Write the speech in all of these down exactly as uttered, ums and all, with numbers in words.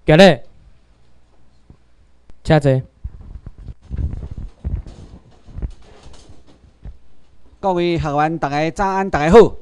今日，请坐。 各位学员，大家早安，大家好。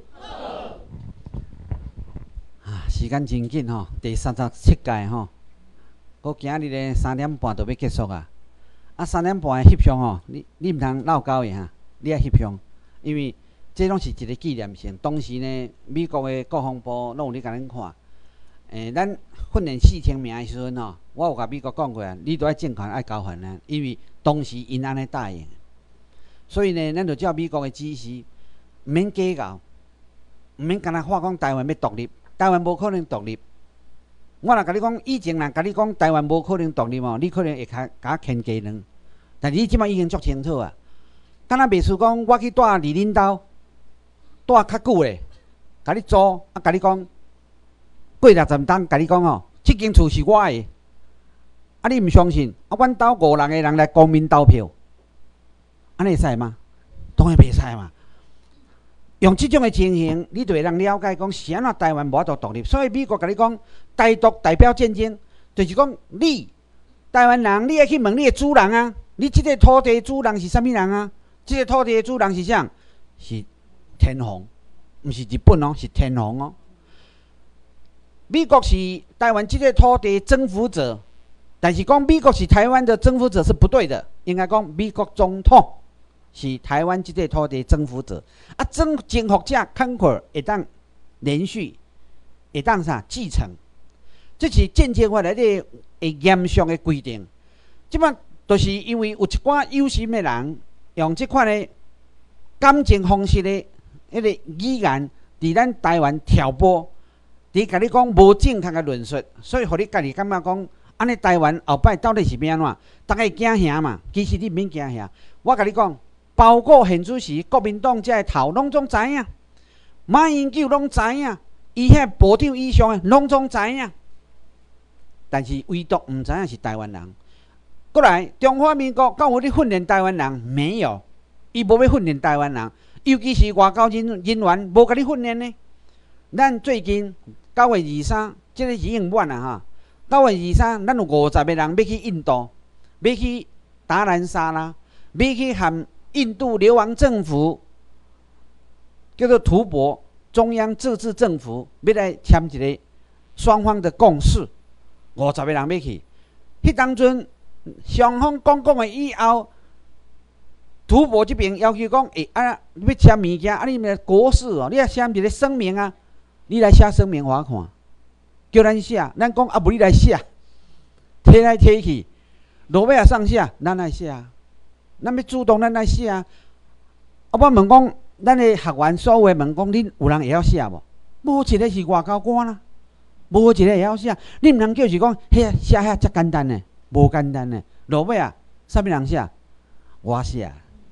啊，时间真紧吼，第三十七届吼，我今日咧三点半就要结束啊。啊，三点半的翕相吼，你你毋通闹交的哈，你爱翕相，因为这拢是一个纪念性。当时呢，美国的国防部拢有咧甲咱看。诶、欸，咱训练四千名的时阵吼，我有甲美国讲过啊，你都爱政权爱交还咱，因为当时因安尼答应。所以呢，咱就照美国的指示，毋免计较，毋免干那话讲台湾要独立，台湾无可能独立。我若甲你讲，以前人甲你讲台湾无可能独立哦，你可能会较甲牵鸡卵。但是你即摆已经足清楚啊。敢若袂输讲，我去住伫恁兜，住较久咧，甲你租啊，甲你讲过六十冬，甲你讲哦，即间厝是我的。啊，你毋相信？啊，阮兜五人个人来公民投票。安尼会使吗？当然袂使嘛。用即种的情形，你就会让了解讲是安怎台湾无法度独立。所以美国甲你讲台独代表战争，就是讲你台湾人，你爱去问你的主人啊，你即个土地主人是啥物人啊？即、这个土地的主人是啥？是天皇，毋是日本哦，是天皇哦。美国是台湾即个土地征服者，但是讲美国是台湾的征服者是不对的，应该讲美国总统是台湾即个土地征服者。啊，征征服者 conquer 会当连续，会当啥继承？这是间接法来的会严肃的规定。即摆就是因为有一寡有心的人用即款的感情方式的迄个语言，伫咱台湾挑拨，伫甲你讲无正确的论述，所以互你家己感觉讲。安尼台湾后摆到底是变安怎？大家会惊吓嘛？其实你毋免惊吓。我甲你讲，包括现主席、国民党这头拢总知影，马英九拢知影，伊遐部长以上的拢总知影，但是唯独毋知影是台湾人。过来，中华民国敢有咧训练台湾人？没有，伊无要训练台湾人，尤其是外交人人员无甲你训练呢。咱最近九月二三，即、这个已经晚啊哈。九月二三，咱有五十个人要去印度，要去达兰萨拉，要去和印度流亡政府叫做吐蕃中央自治政府，要来签一个双方的共识。五十个人要去，迄当阵双方讲讲的以后，吐蕃这边要求讲，诶、欸、啊，你要签物件，啊，你们国事哦，你要签一个声明啊，你来写声明互我看。叫咱写，咱讲啊，无你来写，摕来摕去，落尾啊上下，咱来写，咱要主动，咱来写。啊，我问讲，咱的学员所有问讲，恁有人会晓写无？无一个是外交官啦，无一个会晓写。你毋通叫是讲，遐写遐遮简单呢？无简单呢。落尾啊，啥物人写？我写。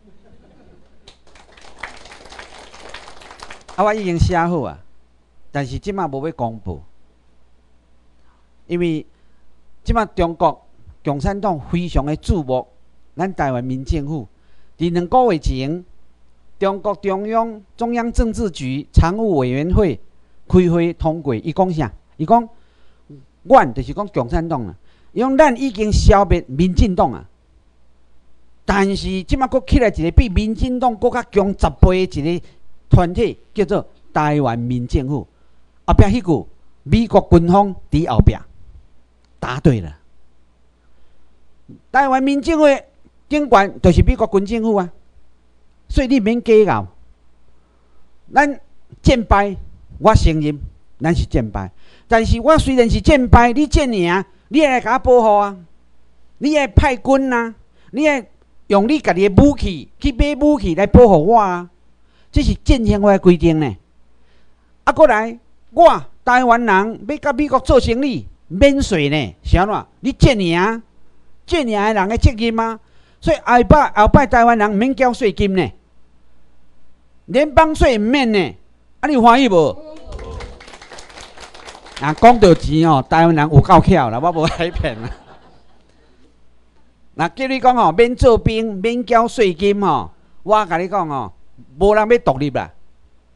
啊，我已经写好啊，但是即马无要公布。因为即摆中国共产党非常的注目咱台湾民政府。伫两个月前，中国中央中央政治局常务委员会开会通过，伊讲啥？伊讲，阮就是讲共产党啊，伊讲咱已经消灭民进党啊，但是即摆佫起来一个比民进党佫较强十倍的一个团体，叫做台湾民政府。后壁迄句，美国军方伫后壁。答对了，台湾民政府警官就是美国军政府啊，所以你免计较。咱战败，我承认咱是战败，但是我虽然是战败，你战赢，你也来甲我保护啊，你也派军啊，你也用你家己的武器去买武器来保护我啊，这是战争法的规定呢。啊，过来，我台湾人要甲美国做生意。免税呢？是安怎？你战赢，战赢的人的责任吗？所以后摆后摆台湾人毋免缴税金呢，联邦税毋免呢。啊，你有欢喜无？啊，讲到钱哦，台湾人有够巧啦，我无海骗啦。那叫你讲哦，免做兵，免缴税金哦，我甲你讲哦，无人要独立啦，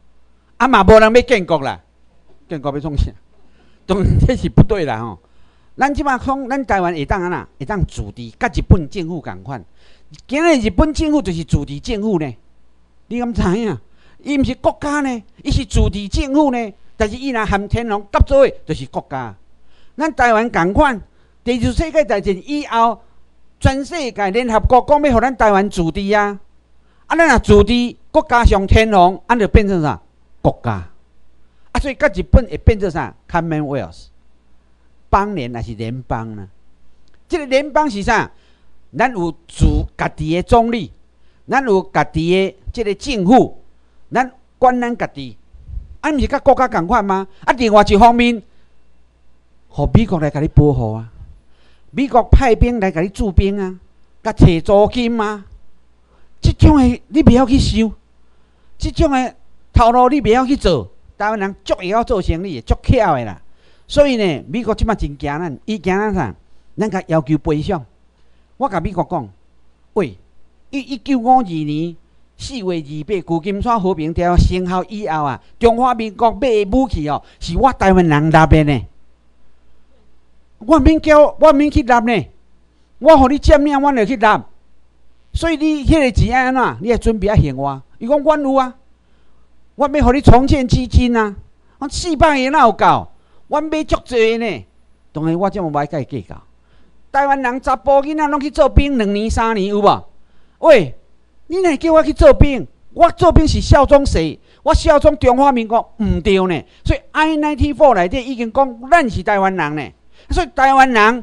啊嘛无人要建国啦，建国要创啥？当然这是不对啦吼。 咱即马讲，咱台湾会当安那？会当自治，甲日本政府共款。今日日本政府就是自治政府呢，你敢知影？伊毋是国家呢，伊是自治政府呢。但是伊若含天皇合作诶，就是国家。咱台湾共款，第二次世界大战以后，全世界联合国讲要互咱台湾自治啊。啊，咱若自治，国家上天皇，安就变成啥？国家。啊，所以甲日本会变成啥 ？Commonwealth。邦联还是联邦呢？这个联邦是啥？咱有自家己的总理，咱有家己的这个政府，咱管咱家己。啊，毋是甲国家共款吗？啊，另外一方面，互美国来甲你保护啊，美国派兵来甲你驻兵啊，甲摕租金啊，即种的你袂晓去收，即种的头路你袂晓去做。台湾人足会晓做生意，足巧的啦。所以呢，美国即马真惊咱，伊惊咱啥？咱甲要求赔偿。我甲美国讲，喂，一一九五二年。四月二八，旧金山和平条约生效以后啊，中华民国买的武器哦，是我台湾人立的呢。我免叫，我免去立呢。我互你占领，我就去立。所以你迄个钱安怎？你要准备啊还我。伊讲阮有啊，我要互你重建基金啊。我四百个哪有够？我买足济呢。当然我这么歹甲伊计较。台湾人查甫囡仔拢去做兵两年三年有无？喂！你若叫我去做兵，我做兵是效忠谁？我效忠中华民国，毋对呢。所以 I 九四 内底已经讲，咱是台湾人呢。所以台湾人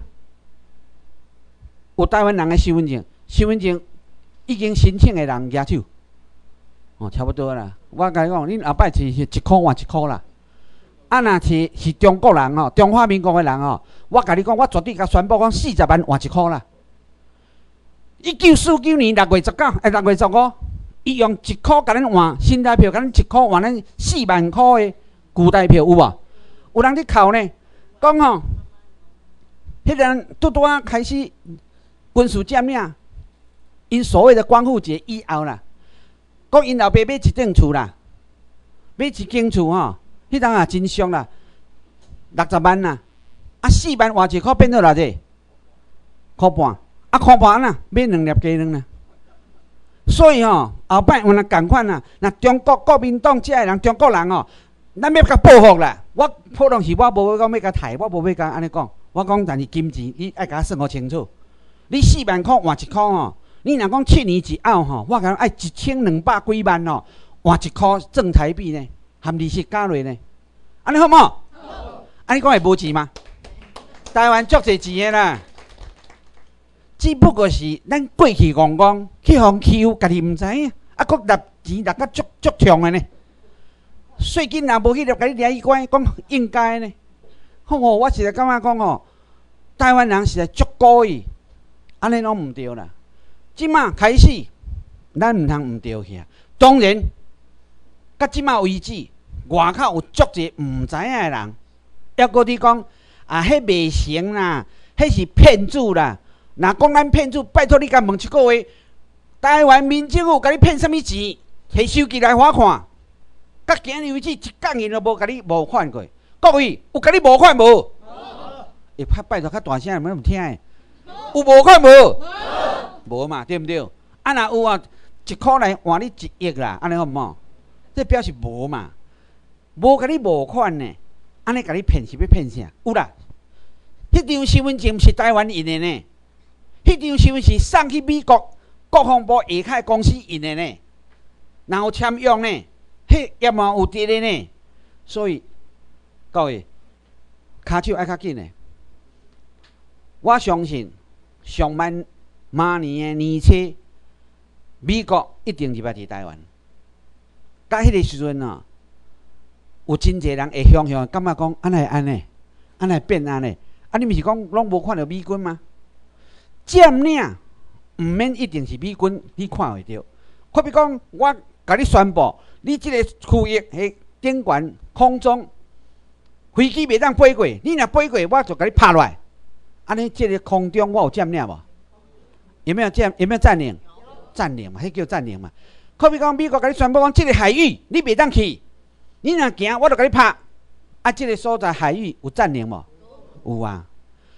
有台湾人的身份证，身份证已经申请的人举手。哦，差不多啦。我甲你讲，恁后摆是是一箍换一箍啦。啊，若是是中国人哦，中华民国的人哦，我甲你讲，我绝对甲宣布讲四十万换一箍啦。一九四九年六月十九，哎，六月十五，伊用一箍甲咱换新台票，甲咱一箍换咱四万箍的旧台票，有无？有人伫哭呢，讲吼，迄阵拄拄啊开始军事占领，因所谓的光复节以后啦，讲因老爸买一栋厝啦，买一间厝吼，迄阵啊真俗啦，六十万啦，啊四万换一箍变做偌济？箍半。啊，看盘啦，买两粒鸡卵啦。所以吼，后摆有人共款啦。那中国国民党遮个人，中国人哦，咱要甲报复啦。我普通是我无讲要甲刣，我无要甲安尼讲。我讲，但是金钱你爱甲我算好清楚。你四万箍换一箍吼，你若讲七年一后吼，我讲爱一千两百几万哦，换一箍正台币呢，含利息加落呢。安尼好无？好。安尼讲会无钱吗？台湾足侪钱的啦。只不过是咱过去戆戆去互欺负，家己毋知影，啊，佫纳钱纳甲足足重的呢。税金若无去入，甲你掠去关，讲应该呢。吼、哦，我实在感觉讲吼，台湾人实在足故意，安尼拢毋对啦。即马开始，咱毋通毋对去啊。当然，到即马为止，外口有足侪毋知影的人，抑佫伫讲啊，迄袂成啦，迄是骗子啦。若讲咱骗子，拜托你甲问一句话：台湾民政府甲你骗什么钱？摕手机来我看。到今日为止，一工银都无甲你无款过。各位有甲你无款无？会拍拜托较大声，免唔听诶。有无款无？无嘛，对毋对？啊，若有啊，一箍来换你一亿啦，安尼好毋好？这表示无嘛，无甲你无款呢，安尼甲你骗是要骗啥？有啦，迄张身份证是台湾印的呢。迄张身份是送去美国国防部下骹公司印的呢，然后签约呢，迄也嘛有伫咧呢。所以各位，骹手爱较紧的。我相信上万明年的年初，美国一定入来伫台湾。到迄个时阵啊，有真侪人会想想，感觉讲安尼安尼，安尼变安尼。啊，你毋是讲拢无看到美军吗？占领毋免一定是美军，你看会到。可比讲，我甲你宣布，你即个区域迄顶悬空中飞机袂当飞过，你若飞过，我就甲你拍落来。安尼，即个空中我有占领无？有没有占？有没有占领？占领嘛，迄叫占领嘛。可比讲，美国甲你宣布讲，即个海域你袂当去，你若行，我就甲你拍。啊，即个所在海域有占领无？有啊。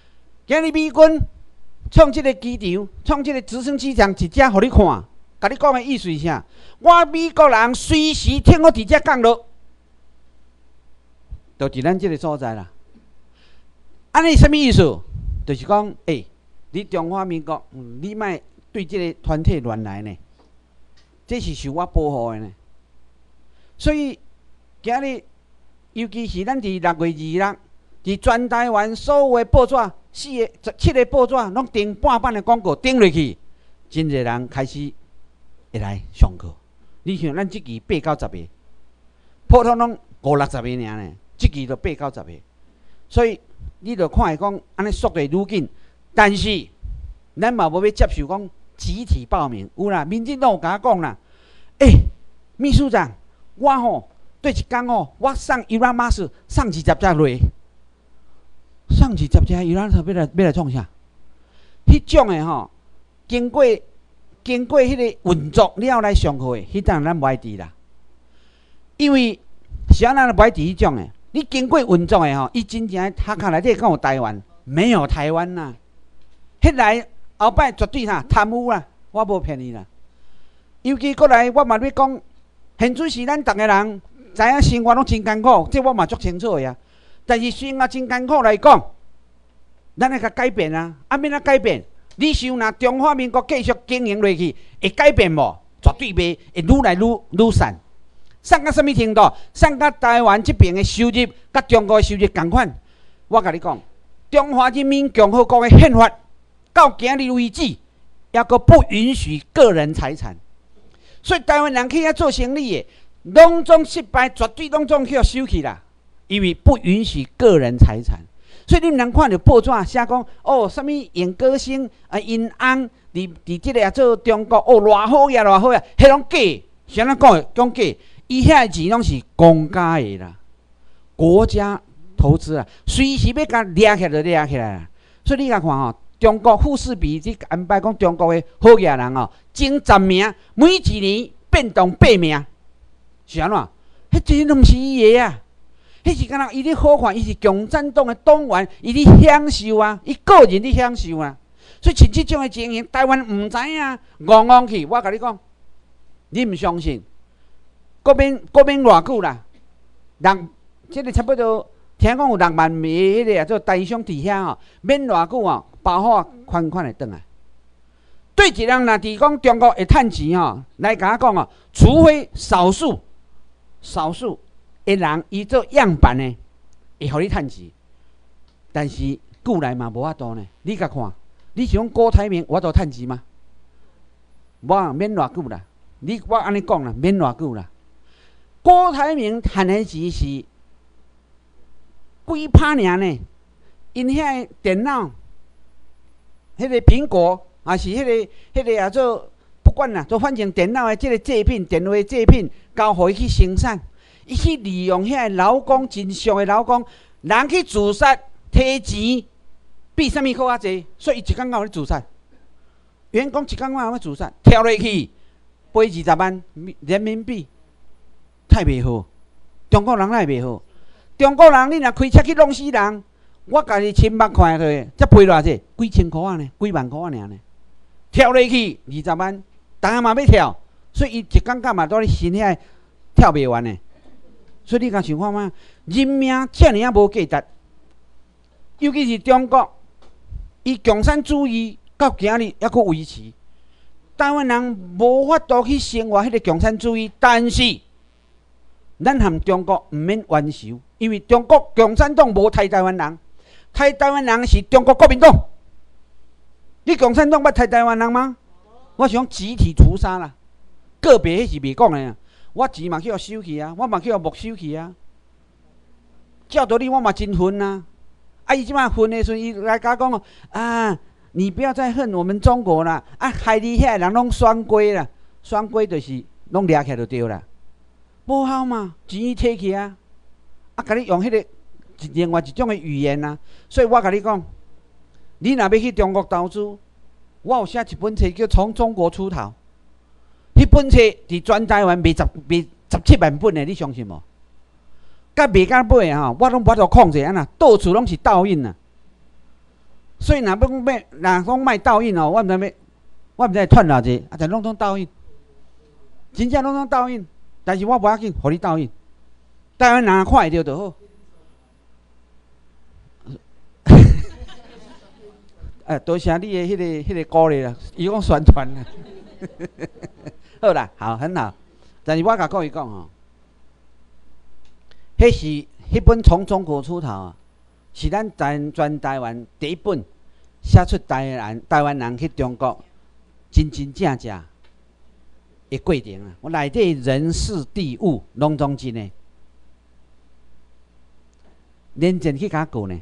今日美军创这个机场，创这个直升机场一只，互你看，甲你讲的意思是啥？我美国人随时听我伫遮降落，就伫咱这个所在啦。安尼什么意思？就是讲，诶、欸，你中华民国，嗯、你莫对这个团体乱来呢，这是受我保护的呢。所以今日，尤其是咱伫六月二日，伫全台湾所有的报纸，四个、十七个报纸拢订半版的广告订落去，真侪人开始会来上课。你像咱即期八到十个，普通拢五六十个尔呢，即期就八到十个，所以你着看会讲安尼速度愈紧，但是咱嘛无要接受讲集体报名。有啦，民进党有甲我讲啦，诶、欸，秘书长，我吼对一工吼，我送伊拉马斯送二十只落，送二十只伊拉马斯要来要来创啥？迄种诶吼，经过经过迄个运作了来上课诶，迄当咱无爱伫啦，因为啥咱无爱伫迄种诶。你经过运作的吼，伊真正学校内底敢有台湾？没有台湾呐、啊。迄来后摆绝对哈贪污啦，我无骗你啦。尤其过来，我嘛要讲，现水是咱逐个人知影生活拢真艰苦，这我嘛足清楚的啊。但是生活真艰苦来讲，咱要甲改变啊！啊，免啊改变？你想若中华民国继续经营落去，会改变无？绝对袂，会愈来愈愈散。送到什么程度？送到台湾这边的收入，甲中国的收入同款。我甲你讲，中华人民共和国的宪法到今日为止，抑阁不允许个人财产。所以台湾人去遐做生意的，拢总失败，绝对拢总去收去啦，因为不允许个人财产。所以你毋通看到报纸写讲，哦，什么演歌星啊，因翁伫伫即个做中国，哦，偌好呀，偌好呀，迄拢假，谁人讲的？讲假。伊遐钱拢是公家的啦，国家投资啊，随时要甲掠起来就掠起来啦。所以你甲看吼，中国富士比即安排讲中国的好嘢人哦，前十名每一年变动八名，是安怎？迄真拢毋是伊个啊，迄是敢若伊咧好看，伊是共产党的党员，伊咧享受啊，伊个人咧享受啊。所以像即种的情形，台湾毋知影，戆戆去。我甲你讲，你毋相信？国免国免偌久啦，人即、这个差不多听讲有六万名迄个啊做台商伫遐吼，免偌久哦，包好款款会转来。对一人若伫讲中国会趁钱吼，来甲我讲哦，除非少数少数的人伊做样板的，会互你趁钱，但是久来嘛无法度呢。你甲看，你想郭台铭我都趁钱吗？我免偌久啦，你我安尼讲啦，免偌久啦。郭台铭趁的钱是几拍尔呢？因遐电脑，迄个苹果，还是迄、那个、迄、那个啊做不管啦，做反正电脑的即个制品、电话的制品，交互伊去生产，伊去利用遐劳工真俗的劳工，人去自杀，摕钱比啥物搁较济，所以伊一工敢有咧自杀。员工一工敢有咧自杀，跳落去赔二十万人民币。太袂好，中国人太袂好。中国人你若开车去弄死人，我家己亲目看去，才赔偌济？几千箍啊呢？几万箍啊尔呢？跳落去二十万，逐个嘛要跳，所以伊一工干嘛都咧心遐跳袂完呢。所以你甲想看嘛，人命遮尔啊无价值，尤其是中国，伊共产主义到今日还阁维持，台湾人无法度去生活迄个共产主义，但是。咱含中国毋免冤仇，因为中国共产党无杀台湾人，杀台湾人是中国国民党。你共产党捌杀台湾人吗？我想集体屠杀啦，个别迄是袂讲的啊。我钱嘛去互收去啊，我嘛去互没收去啊。照道理我嘛真恨啊！啊，伊即摆恨的时阵，伊来甲我讲哦，啊，你不要再恨我们中国啦！啊，害你遐人拢双规啦，双规就是拢掠起来就对啦。无效嘛，钱伊摕去啊，啊，甲你用迄、那个另外一种的语言啊，所以我甲你讲，你若要去中国投资，我有写一本册叫《从中国出逃》，迄本册伫全台湾卖十卖十七万本的，你相信无？甲卖甲买啊，吼，我拢无法度控制啊呐，到处拢是倒印啊。 所以若要讲要，若讲卖倒印哦，我毋知要，我毋知赚偌济，啊，但拢总倒印，真正拢总倒印。但是我无要紧，互你倒印。台湾人看会着就好。哎，多谢你的迄、那个、迄、那个鼓励啦，伊讲宣传啦。好啦，好，很好。但是我甲各位讲吼，迄是迄本从中国出头啊，是咱全全台湾第一本写出台湾台湾人去中国真真正正的过程啊。我内底人事地物拢总真诶，连前去甲过呢。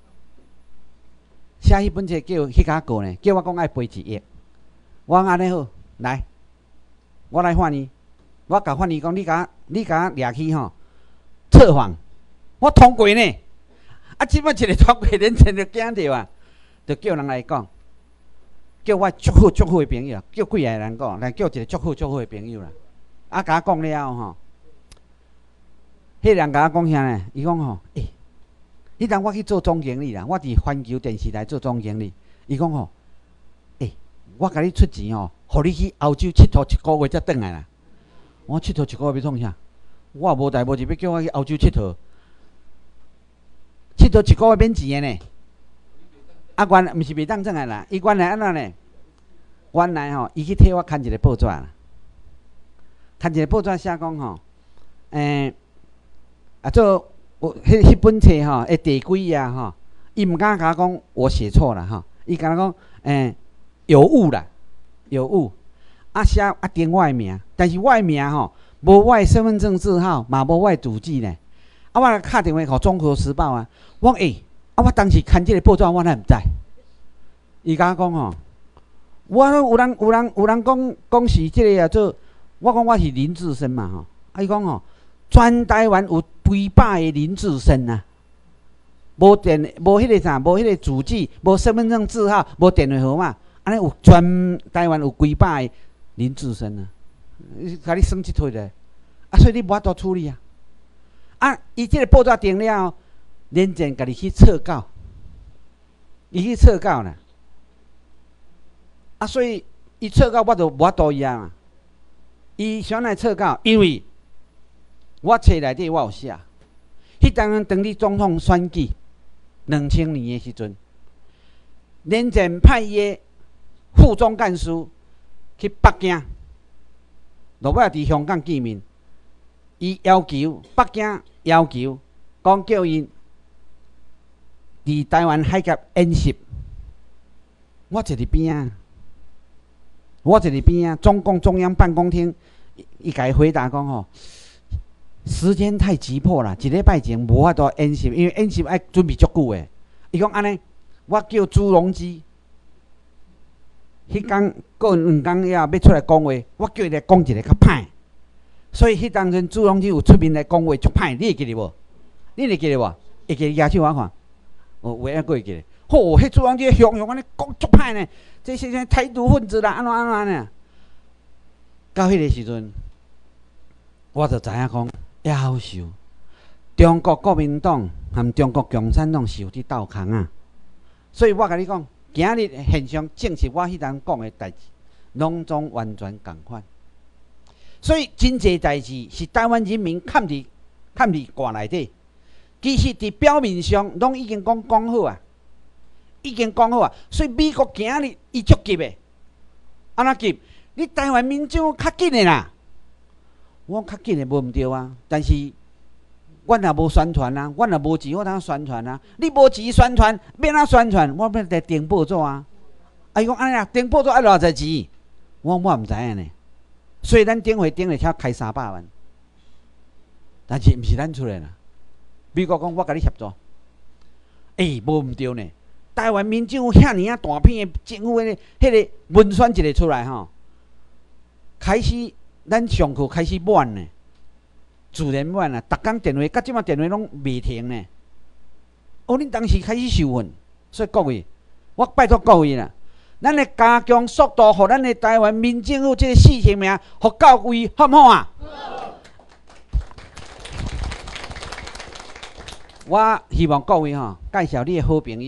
写迄本册叫迄甲过呢，叫我讲爱赔一亿。我安尼好，来，我来换你，我甲换你讲，你甲你甲掠去吼，测谎，我通过呢。啊，即摆一个通过，连前就惊着啊，就叫人来讲，叫我足好足好诶朋友，叫几个人讲，来叫一个足好足好诶朋友啦。啊，甲我讲了吼，迄人甲我讲啥呢？伊讲吼，诶、欸。迄当我去做总经理啦，我伫环球电视台做总经理。伊讲吼，诶、欸，我甲你出钱吼，互你去欧洲佚佗一个月才转来啦。我佚佗一个月要创啥？我也无代无志要叫我去欧洲佚佗，佚佗一个月免钱诶呢。啊，原来毋是袂当转来啦，伊原来安怎呢？原来吼，伊去替我牵一个报纸啦，牵一个报纸写讲吼，诶、欸，啊做。我迄迄本册吼，诶，第几页吼？伊毋敢甲我讲我写错了吼，伊甲我讲，诶、欸，有误啦，有误。啊写啊订我诶名，但是我诶名吼，无我诶身份证字号，嘛无我诶住址呢。啊，我敲电话互《中国时报》啊，我诶、欸，啊我当时看即个报纸，我哪毋知？伊甲我讲吼，我有人有人有人讲讲是即个啊做，我讲我是林志升嘛吼，啊伊讲吼。全台湾有几百个林志升啊，无电无迄个啥，无迄个住址，无身份证字号，无电话号码，安尼有全台湾有几百个林志升啊，甲你算即推咧，啊，所以你无法度处理啊。啊，伊即个报纸订了，连前家己去测稿，伊去测稿啦。啊，所以伊测稿我就无法度伊啊。伊想来测稿，因为。我册内底我有写，迄当当你总统选举两千年的时阵，连前派伊的副总干事去北京，落尾伫香港见面，伊要求北京要求讲叫伊伫台湾海峡演习，我坐伫边啊，我坐伫边啊，中共中央办公厅伊甲伊回答讲吼。时间太急迫啦，一礼拜前无法度演习，因为演习爱准备足久诶。伊讲安尼，我叫朱镕基，迄天过两天以后要出来讲话，我叫伊来讲一个较歹。所以迄当阵朱镕基有出面来讲话足歹，你会记得无？你会记得无？会记得举手我看，哦，有影过会记得。吼，迄朱镕基雄雄安尼讲足歹呢，这些些台独分子啦，安怎安怎呢？到迄个时阵，我就知影讲。夭寿，中国国民党和中国共产党是有伫斗空啊！所以我甲你讲，今日现象证实我迄当讲的代志，拢总完全共款。所以真济代志是台湾人民看伫看伫挂内底，其实伫表面上拢已经讲讲好啊，已经讲好啊。所以美国今日伊足急的，安怎急？你台湾民众较紧的啦。我较紧的无毋对啊，但是阮也无宣传啊，阮也无钱，我通宣传啊。你无钱宣传，要哪宣传？我要来订报纸啊。啊，伊讲安尼啊，订报纸爱偌济钱？我我毋知影呢。所以咱顶回顶了才开三百万，但是毋是咱出来啦。美国讲我甲你协助，诶、欸，无毋对呢。台湾民众遐尔啊大片的政府的迄个文宣一个出来吼，开始。咱上课开始满呢，自然满啊！逐工电话，甲即马电话拢袂停呢。哦，恁当时开始受训，所以各位，我拜托各位啦，咱来加强速度，互咱的台湾民政府即个四千名，互到位，好毋好啊？好。我希望各位吼，介绍你的好朋友，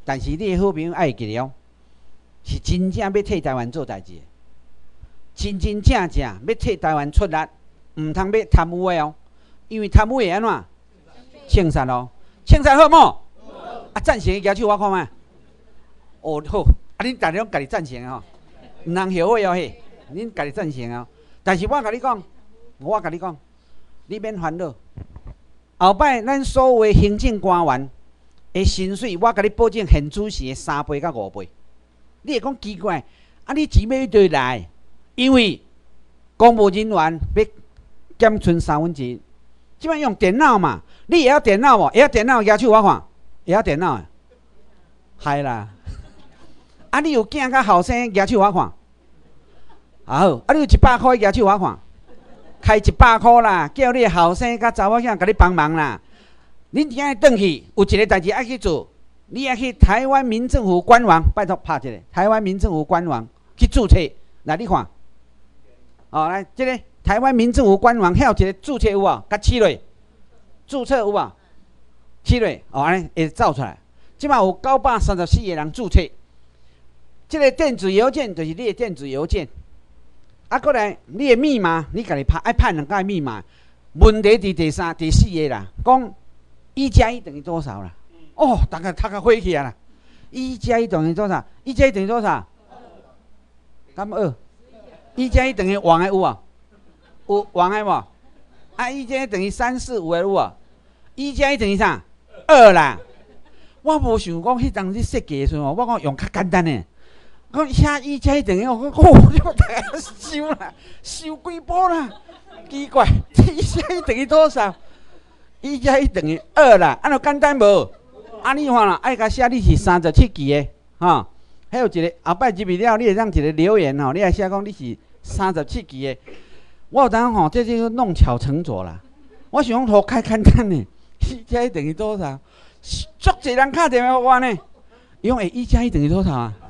但是你的好朋友爱记了，是真正要替台湾做代志，真真正正要替台湾出力，唔通要贪污的哦。因为贪污会安怎？清杀咯，清杀好冇？啊，赞成的举手我看卖。哦好，啊恁大家拢家己赞成吼，唔通后悔哦嘿，恁家己赞成哦。但是我甲你讲，我甲你讲，你免烦恼。后摆咱所有的行政官员的薪水，我甲你保证现主席的三倍到五倍。你会讲奇怪，啊你钱要去倒来？因为公务人员要减存三分之一，即摆用电脑嘛，你会晓电脑无？会晓电脑举手我看，会晓电脑诶，嗨啦！啊你有囝较后生举手我看，啊好，啊你有一百块举手我看。开一百块啦，叫你后生甲查某囝甲你帮忙啦。恁今日转去有一个代志爱去做，你爱去台湾民政府官网，拜托拍一个台湾民政府官网去注册。来你看，哦来，这个台湾民政府官网遐有一个注册有无？甲试落，注册有无？试落，哦安尼会走出来。即马有九百三十四个人注册，这个电子邮件就是你的电子邮件。啊，过来，你的密码，你家己拍，爱拍两个密码。问题伫第三、第四个啦，讲一加一等于多少啦？哦，大家读个火起啊啦！一加一等于多少？一加一等于多少？咁二。一加一等于王的有啊？有王的无？啊，一加一等于三四五的有啊？一加一等于啥？二啦。我无想讲，迄当时设计的时候，我讲用较简单的。讲写一加一等于，我讲哦，我大家收啦，收几波啦？奇怪，一加一等于多少？一加一等于二啦，安尼简单无？啊，你看啦，爱甲写你是三十七期的，吼，还有一个后摆入去了，你会让一个留言吼，你来写讲你是三十七期的。我有当吼，这就是弄巧成拙啦。我想讲图开简单呢，一加一等于多少？足侪人打电话给我呢，伊讲诶，一加一等于多少啊？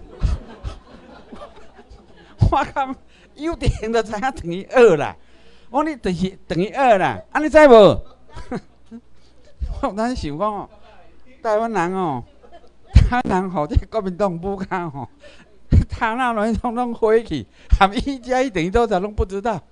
我讲有电就知影等于二啦，我你就是等于二啦，安尼知无？我咱想讲哦，台湾人哦，台湾人吼，这国民党不敢吼，他那拢统统火去，含一加一等于多少拢不知道。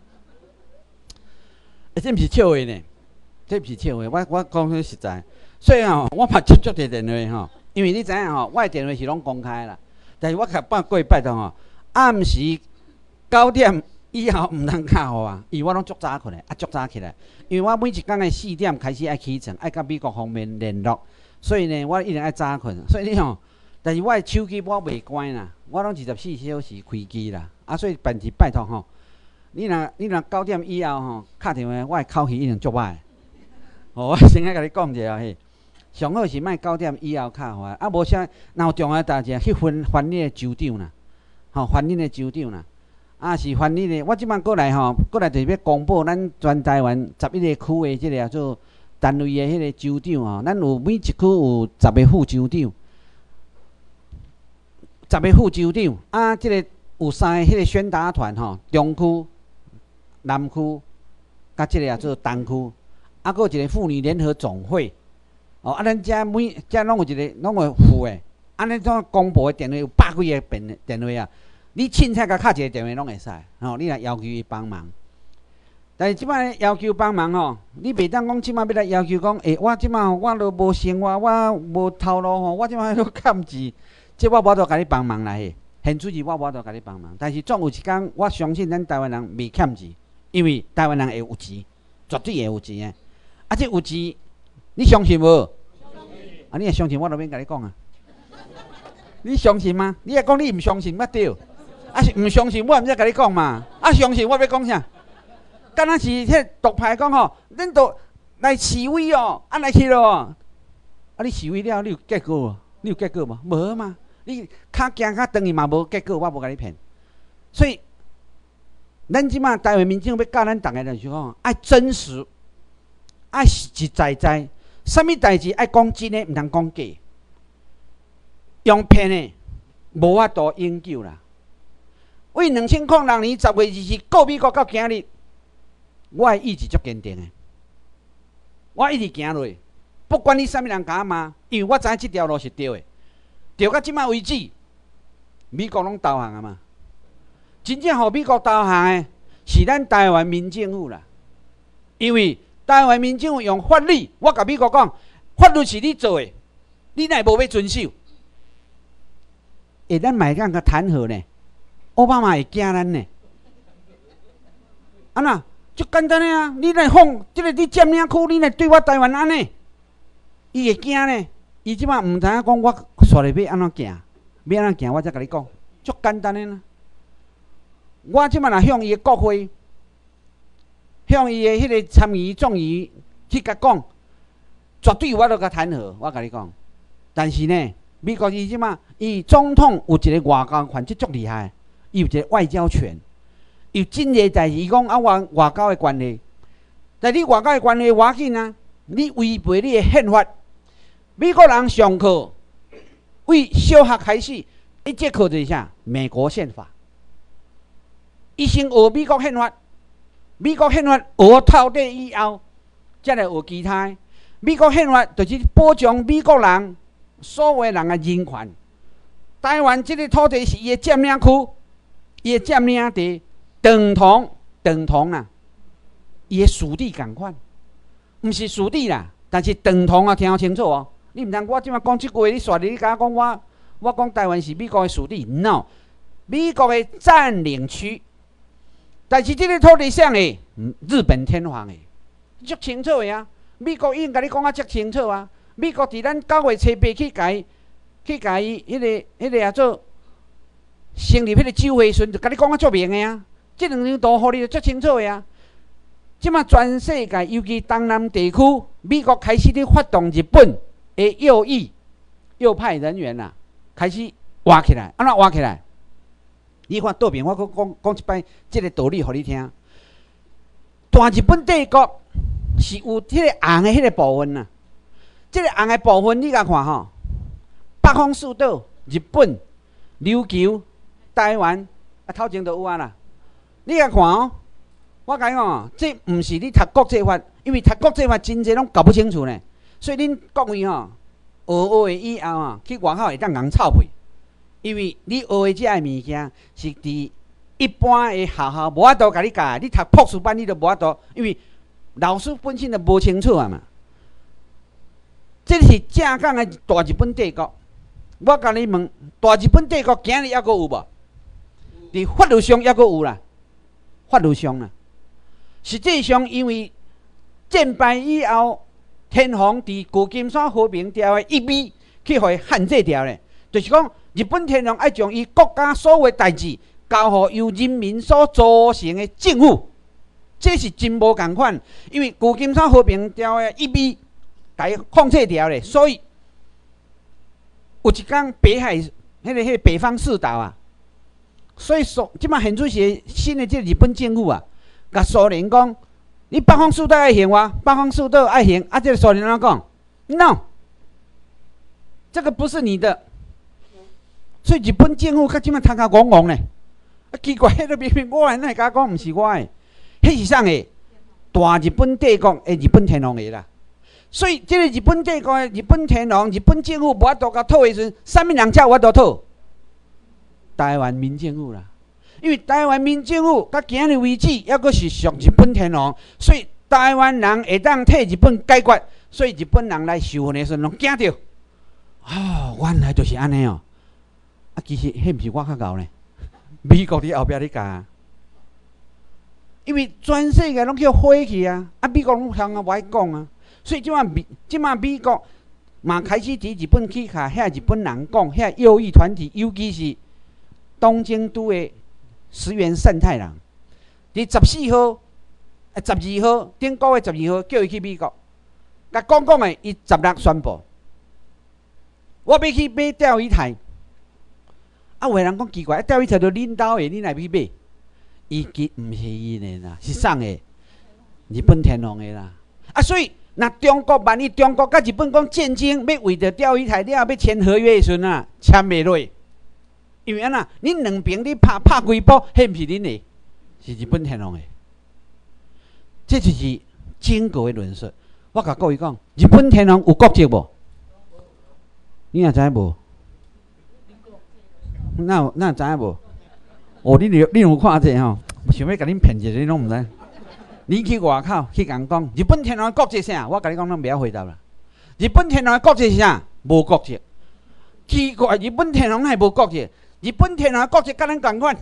欸、这毋是笑话呢，这毋是笑话，我我讲句实在，所以吼，我嘛接触这电话吼，因为你知影吼，我的电话是拢公开啦，但是我甲办过拜托吼，暗时。九点以后唔通敲我啊，因为我拢足早困的，啊足早起来，因为我每一天的四点开始爱起床，爱甲美国方面联络，所以呢，我一定爱早困。所以你吼，但是我的手机我袂关啦，我拢二十四小时开机啦，啊，所以办事拜托吼，你若你若九点以后吼敲电话，我的口气一定足歹。哦，我先爱甲你讲一下嘿，上好是莫九点以后敲我，啊无啥，若有重要代志去烦烦你的州长啦，吼烦你的州长啦。啊，是烦你咧！我即摆过来吼，过来就是要公布咱全台湾十一个区的即个叫做单位的迄个州长吼，咱有每一区有十个副州长，十个副州长啊，即个有三个迄个宣达团吼，中区、南区，甲即个叫做东区，啊，佫有一个妇女联合总会，哦，啊，咱遮每遮拢有一个拢有副的，安尼种公布的电话有百几个电电话啊。你凊彩甲敲一个电话拢会使，吼，你来要求伊帮忙。但是即摆要求帮忙吼，你袂当讲即摆要来要求讲，诶、欸，我即摆我都无生活，我无头路吼，我即摆都欠钱，即我无法度甲你帮忙啦嘿。现主是我无法度甲你帮忙，但是总有一天，我相信咱台湾人袂欠钱，因为台湾人会有钱，绝对会有钱诶。啊，即有钱，你相信无？啊，你若相信，我就免甲你讲啊。你相信吗？你若讲你毋相信，捌对？啊是毋相信，我毋则甲你讲嘛。啊相信，我要讲啥？敢若是迄独派讲吼，恁都来示威哦，啊来去咯。啊你示威了，你有结果无？你有结果无？无嘛。你较行较长去嘛无结果，我无甲你骗。所以，咱即马台湾民众要教咱逐个就是讲，爱真实，爱实实在在，啥物代志爱讲真诶，毋通讲假。用骗诶，无法度永久啦。为两千零六年十月二十四告美国到今日，我诶意志足坚定诶。我一直行落，不管你啥物人甲我骂，因为我知影即条路是对诶。 就到即摆为止，美国拢投降啊嘛。真正互美国投降的是咱台湾民政府啦，因为台湾民政府用法律，我甲美国讲，法律是你做的，你乃无要遵守。会咱买干个弹劾呢？奥巴马会惊咱呢？安那？就简单的啊！你来放，即个你占领区，你来对我台湾安尼，伊会惊呢。伊即摆毋知影讲我煞咧要安怎行，要安怎行，我才甲你讲，足简单的啦。我即摆若向伊的国会，向伊的迄个参议、众议去甲讲，绝对我都甲弹劾。我甲你讲，但是呢，美国伊即摆伊总统有一个外交权，即足厉害，伊有一个外交权。有真侪代志，伊讲啊，外外交的关系，但你外交的关系要紧啊，你违背你的宪法。美国人上课，为小学开始，一节课就是啥？美国宪法。伊先学美国宪法，美国宪法学透底以后，才来学其他。美国宪法就是保障美国人所有人的人权。台湾这个土地是伊的占领区，伊的占领地。等同等同啊，伊的属地共款，毋是属地啦，但是等同啊，听清楚哦。你毋通我即摆讲即句话，你煞你甲我讲我我讲台湾是美国的属地 ，no， 美国的占领区，但是即个土地上的日本天皇的，足清楚的啊。美国已经甲你讲啊，足清楚啊。美国伫咱九月初八去甲伊去甲伊迄个迄个啊做成立迄个州会时，就甲你讲啊足明的啊。这两张图，互你足清楚的啊！即马全世界，尤其东南地区，美国开始咧发动日本的右翼、右派人员啦、啊，开始挖起来。安怎挖起来？你看倒边，我讲讲讲一摆，即个道理互你听。大日本帝国是有迄个红的迄个部分呐、啊，即、这个红的部分，你甲看吼，北方四岛、日本、琉球、台湾，啊头前都有啊啦。你甲看哦，我甲你讲哦，这毋是你读国际法，因为读国际法真侪拢搞不清楚呢。所以恁各位吼、哦，学学以后啊，去外口会当人臭屁，因为你学的这个物件是伫一般的学校无法度甲你教，你读博士班你都无法度，因为老师本身就无清楚啊嘛。这是正港的大日本帝国。我甲你问，大日本帝国今日还阁有无？伫法律上还阁有啦。法律上啦，实际上因为战败以后，天皇伫旧金山和平条约一米去互伊限制掉咧，就是讲日本天皇爱将伊国家所有代志交互由人民所组成的政府，这是真无共款。因为旧金山和平条约一米甲伊控制掉咧，所以有一天北海迄、那个迄、那个北方四岛啊。所以说，即摆现出是新的这日本政府啊，甲苏联讲，你北方四岛爱行哇，北方四岛爱行，啊，这个苏联怎讲 ？No， 这个不是你的。所以日本政府甲即摆头壳戆戆呢，啊奇怪，迄个明明我的，哪会甲讲毋是我的？迄是啥个？大日本帝国的日本天皇的啦。所以这个日本帝国的日本天皇、日本政府无法度甲讨的时阵，啥物人才有法度讨？台湾民政府啦，因为台湾民政府到今日为止，还阁是属日本天皇，所以台湾人会当替日本解决，所以日本人来受训的时阵，拢惊着。哦，原来就是安尼哦。啊，其实迄毋是我较敖呢，美国伫后壁咧教，因为全世界拢叫火去啊，啊，美国拢向啊无爱讲啊，所以即马美即马美国嘛开始伫日本去甲遐日本人讲，遐右翼团体，尤其是东京都的石原慎太郎，伫十四号、啊十二号，顶个月十二号叫伊去美国，甲讲讲的，伊十六宣布，我要去买钓鱼台。啊，有个人讲奇怪，钓鱼台就恁兜的，恁来去买？伊其毋是伊的啦，是送的，日本天皇的啦。啊，所以若中国万一中国甲日本讲战争，要为着钓鱼台了要签合约的时阵啊，签袂落。因为安那，恁两边你拍拍几波，迄毋是恁的，是日本天皇的。这就是整个的论述。我甲各位讲，日本天皇有国籍无？你也知无？ 那有那知影无？哦，你有你有看者吼？想要甲恁骗一个，你拢毋知。你去外口去甲人讲，日本天皇的国籍啥？我甲你讲，咱袂晓回答啦。日本天皇的国籍是啥？无国籍。奇怪，日本天皇还无国籍？日本天皇的国籍甲咱共款。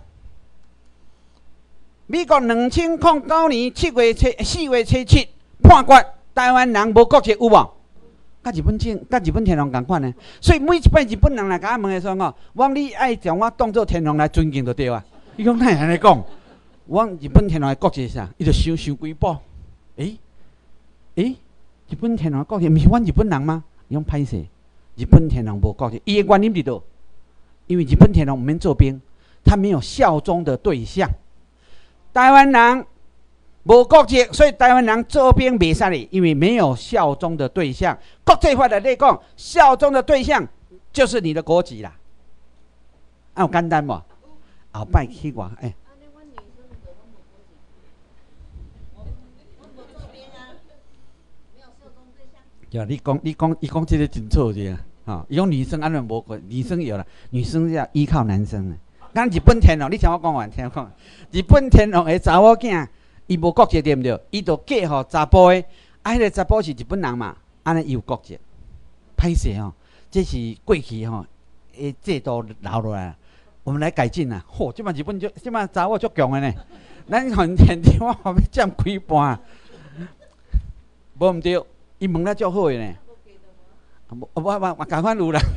美国两千零九年七月七四月初七判决台湾人无国籍有无？甲日本天甲日本天皇共款呢？所以每一摆日本人来甲我问的时候，我讲你爱将我当作天皇来尊敬就对啊。伊讲哪会安尼讲？我日本天皇的国籍是啥？伊就想想几步。诶、欸、诶、欸，日本天皇的国籍毋是阮日本人吗？伊讲歹势，日本天皇无国籍，伊的原因伫倒？因为日本天皇毋免做兵，他没有效忠的对象。台湾人无国籍，所以台湾人做兵袂使哩，因为没有效忠的对象。国际法的来讲，效忠的对象就是你的国籍啦。啊，有简单无？后摆去我诶。欸对，你讲，你讲，伊讲这个真错者啊！吼，伊讲女生安尼无关，女生有啦，女生要依靠男生的。咱日本天皇，你听我讲完，听我讲，日本天皇的查某囝，伊无国籍对毋对？伊就嫁互查甫的，啊，迄个查甫是日本人嘛，安尼伊有国籍。歹势吼，这是过去吼诶制度留落来，我们来改进啦。嚯，即摆日本就即摆查某足强的呢，咱现现地我后要占几半，无毋对。伊问了足好诶呢，我我我我赶快录啦！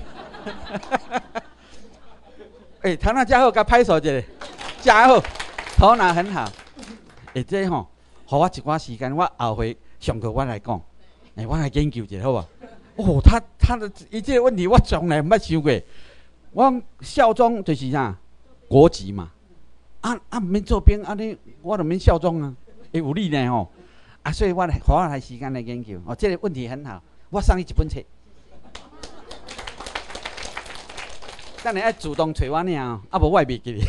诶，唐娜加好，甲拍手一下，加好，头脑很好。诶，这吼，互我一寡时间，我后回上课我来讲，诶，我来研究一下好无？哦，他他的伊这个问题我从来毋捌想过。我效忠就是啥？国籍嘛。啊啊，毋免做兵，安尼我就免效忠啊，会有理呢吼。啊，所以我来花我来时间来研究。哦，这个问题很好，我送你一本册。等下爱主动找我尔哦，啊无我会袂记你。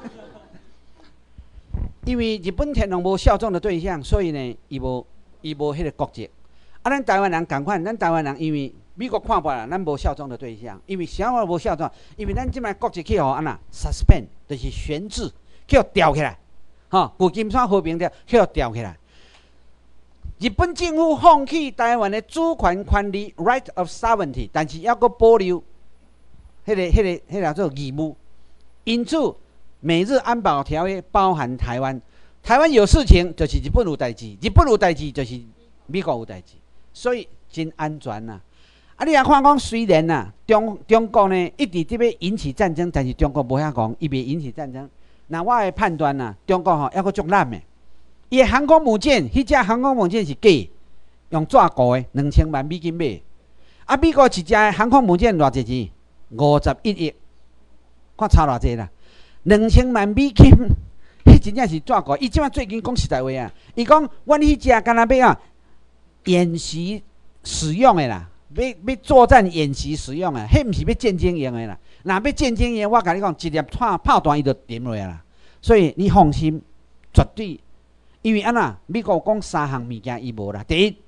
因为日本天皇无效忠的对象，所以呢，伊无伊无迄个国籍。啊，咱台湾人共款，咱台湾人因为美国看破啦，咱无效忠的对象。因为啥我无效忠？因为咱即摆国籍去互安那 suspend， 就是悬置，去互吊起来。吼、哦，旧金山和平条去互吊起来。日本政府放弃台湾的主权权利 （right of sovereignty）， 但是还阁保留迄、那个、迄、那个、迄、那个做义务。因此，美日安保条约包含台湾。台湾有事情就是日本有代志，日本有代志就是美国有代志，所以真安全呐、啊。啊，你也看讲，虽然呐、啊，中中国呢一直伫要引起战争，但是中国无遐讲，伊袂引起战争。那我的判断呐、啊，中国吼还阁足烂的。伊的航空母舰，迄只航空母舰是假，用纸糊的，两千万美金买。啊，美国一只航空母舰偌济钱？五十一亿，看差偌济啦，两千万美金，迄真正是纸糊。伊即摆最近讲实在话啊，伊讲阮迄只敢若要啊演习使用的啦，要要作战演习使用的，迄毋是要战争用的啦。若要战争用，我甲你讲，一粒炮炮弹伊就点落来啦。所以你放心，绝对。因为安那美国讲三项物件伊无啦，第一，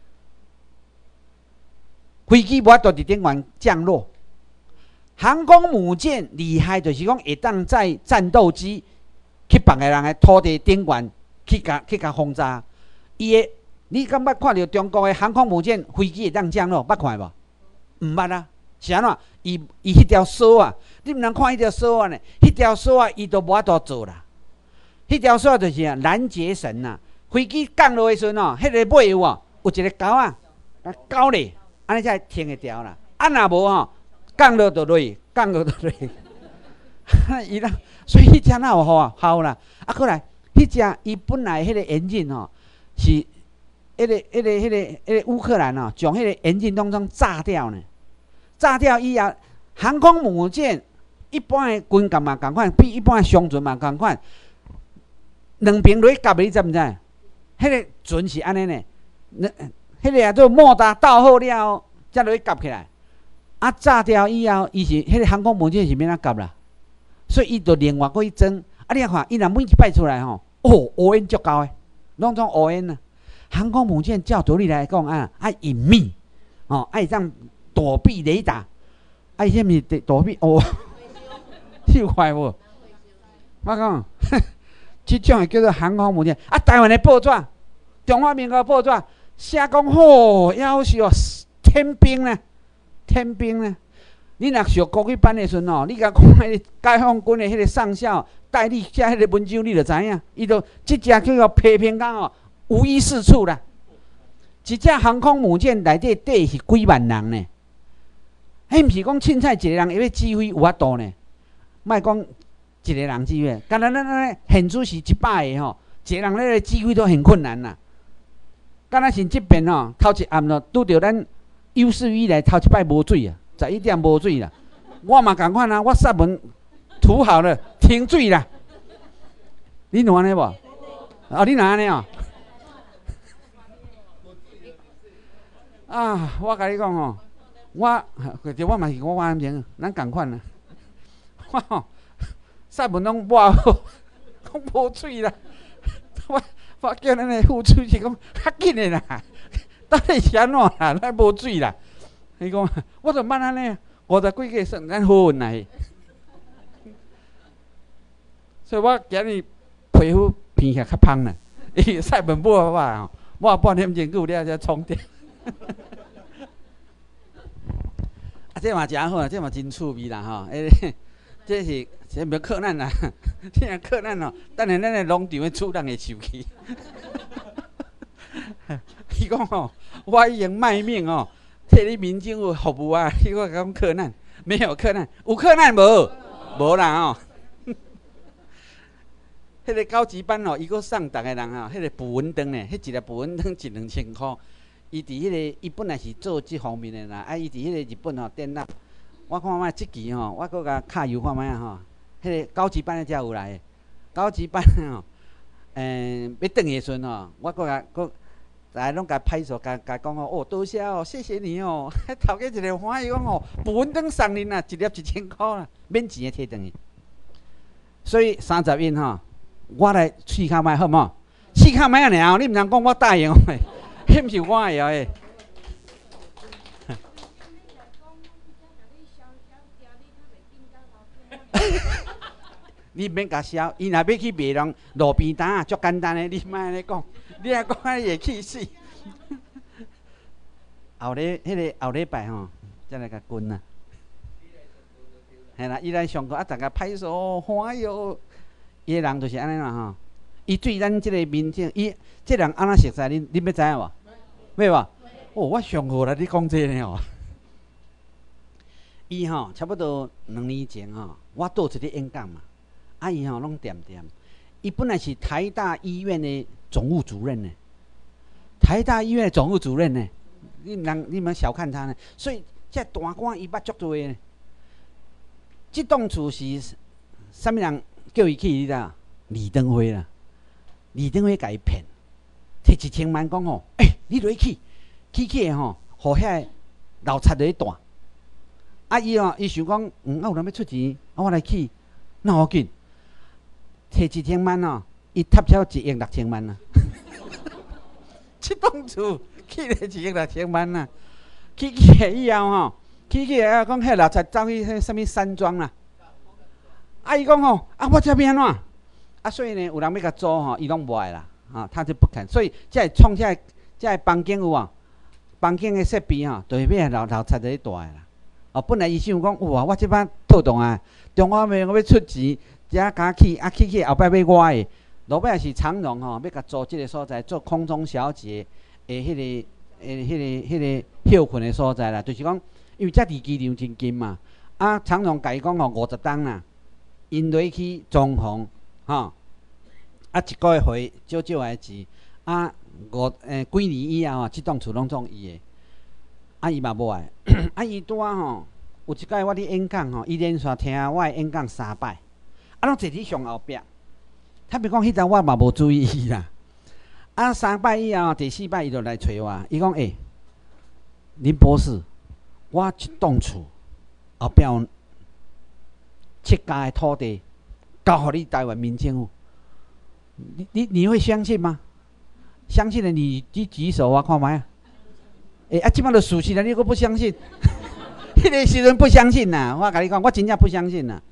飞机无法度伫顶端降落，航空母舰厉害就是讲会当载战斗机去别个人的土地顶端去甲去甲轰炸。伊的你敢捌看到中国的航空母舰飞机会当降落？捌看无？毋捌啊，是安怎？伊伊迄条索啊，你毋通看迄条索啊呢？迄条索啊，伊都无法度做啦。迄条索就是啊，拦截绳呐、啊。飞机降落的时阵哦，迄、那个尾有哦，有一个钩啊，钩咧，安尼才会停会掉啦。啊，若无吼，降落就落，降落就落。伊啦，所以迄只哪有好啊？好啦。啊，过来，迄只伊本来迄个引擎吼，是迄、那个、迄、那个、迄、那个、迄个乌克兰哦，将迄个引擎当中炸掉呢。炸掉以后，航空母舰一般的军舰嘛共款，比一般的商船嘛共款。两边落去夹，你知毋知？迄、那个船是安尼呢，那迄、那个啊做莫达倒好了后，才落去夹起来。啊，炸掉以后，伊是迄、那个航空母舰是免哪夹啦，所以伊就另外去装。啊，你看，伊若每一摆出来吼，哦，乌烟足够的，拢种乌烟啊。航空母舰照道理来讲啊，爱隐秘，哦，爱让躲避雷达，爱什么躲避哦？ 你有看无？我讲，即种会叫做航空母舰。啊，台湾的报纸，中华民国报纸写讲吼，夭寿哦，天兵呢，天兵呢。你若学国语班的时阵哦，你甲看迄个解放军的迄个上校带你写迄个文章，你就知影，伊都即只叫做批评讲哦，无一是处啦。一只航空母舰内底底是几万人呢？迄毋是讲凊彩一个人会要指挥有法度呢？莫讲一个人指挥，敢若咱咱现主是一百个吼，一个人咧指挥都很困难啦。敢若是即边吼，头一暗咯，拄着咱有史以来头一摆无水啊，十一点无水啦。我嘛共款啊，我煞门涂好了，停水啦。你有安尼无？哦，你若安尼哦？啊，我甲你讲哦，我就我嘛是我安情，咱共款啊。我吼，煞门拢抹好，讲无水啦。我我叫咱的副主席讲较紧的啦，到底是安怎啦？咱无水啦。伊讲，我就捌安尼，五十几个算咱好运来。所以我今日皮肤片起来较芳啦。伊晒门抹我吼，抹半点钟久了才充电。啊，这嘛真好，这嘛真趣味啦吼！诶，这是这袂靠咱啦，这若靠咱哦，等下咱的农场的厝人会受气。伊讲吼，我已经卖命哦，替你民政府服务啊！伊讲讲靠咱，没有靠咱，有靠咱无？无啦吼。迄个高级班哦，伊阁送逐个人吼，迄个捕蚊灯呢，迄一个捕蚊灯一两千箍。伊伫迄个，伊本来是做即方面的啦，啊，伊伫迄个日本吼电脑，我看卖即期吼，我阁甲敲油看卖啊吼，迄个高级班的才有来，高级班吼，诶、欸，要转去时阵吼，我阁甲阁，来拢甲拍手，甲甲讲哦，哦，多谢哦，谢谢你哦，迄头家一个欢喜讲哦，捕蚊灯送恁啦，一粒一千箍啦，免钱的摕转去。所以三十音吼，我来试看卖好无？试看卖啊尔，你毋通讲我答应诶。迄毋是我的哦诶。你免甲笑，伊若要去卖人路边摊啊，足简单诶，你莫安尼讲，你若讲安尼会气死。后礼迄个后礼拜吼，再来甲滚啊。嘿啦，伊来上课啊，逐个拍手欢喜哦。伊个人就是安尼啦吼。伊对咱即个民众，伊即人安怎熟悉？恁恁要知影无？要无？哦，我上好啦！你讲这呢哦。伊吼差不多两年前吼，我倒一个演讲嘛，啊伊吼拢点点。伊本来是台大医院的总务主任呢，台大医院的总务主任呢，你们你们小看他呢。所以这大官伊捌足多呢。这栋厝是啥物人叫伊去？你知道？李登辉啦。李登辉甲伊骗，摕一千万讲吼，诶、欸，你落去，去去吼，互遐老贼在弹。啊伊吼，伊想讲，嗯，啊有人要出钱，啊我来去，那好紧，摕一千万哦，伊贴超一亿六千万啊。这栋厝去了一亿六千万啊，去去以后吼，去去啊讲遐老贼走去迄啥物山庄啦。啊伊讲吼，啊我这要安怎？啊，所以呢，有人要甲租吼，伊拢无爱啦，啊，他就不肯。所以才会创遮遮房间有啊，房间的设备吼，就是要老老贼在住的啦。哦，本来伊想讲，哇，我即摆套动啊，中华民国要出钱，遮敢去，啊去去后摆要我的，落尾也是长荣吼，要甲租即个所在做空中小姐的迄、那个诶，迄、那个迄、那个休困的所在啦，就是讲，因为遮离机场真近嘛，啊，长荣甲伊讲吼五十档啦，因落去装潢。吼，啊一个月回少少个钱，啊五诶几年以后吼，即栋厝拢总伊诶，啊伊嘛无爱，啊伊拄啊吼，有一摆我伫演讲吼，伊连续听我诶演讲三摆，啊拢坐伫上后壁，坦白讲迄阵我嘛无注意伊啦，啊三摆以后第四摆伊就来找我，伊讲诶，林博士，我一栋厝后壁有七家诶土地。交互你台湾民政府，你你你会相信吗？相信了你你举手啊，看卖啊！诶、欸，啊，即摆就事实了，你阁不相信？迄个时阵不相信呐，我甲你讲，我真正不相信呐。